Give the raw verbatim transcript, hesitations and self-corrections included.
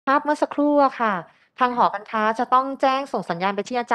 ภาพเมื่อสักครู่อะค่ะ ทางหอการค้าจะต้องแจ้งส่งสัญญาณไปที่อาจารย์